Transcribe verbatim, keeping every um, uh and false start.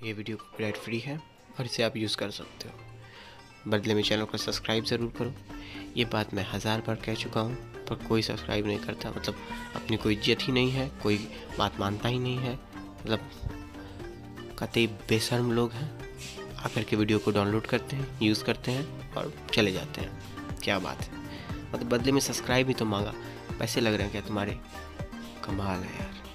ये video copyright free है और इसे आप यूज़ कर सकते हो। बदले में चैनल को सब्सक्राइब ज़रूर करो। ये बात मैं हज़ार बार कह चुका हूँ पर कोई सब्सक्राइब नहीं करता, मतलब अपनी कोई इज्जत ही नहीं है, कोई बात मानता ही नहीं है, मतलब कतई बेशर्म लोग हैं। आकर के वीडियो को डाउनलोड करते हैं, यूज़ करते हैं और चले जाते हैं। क्या बात है, मतलब बदले में सब्सक्राइब ही तो मांगा, पैसे लग रहे हैं क्या तुम्हारे? कमाल है यार।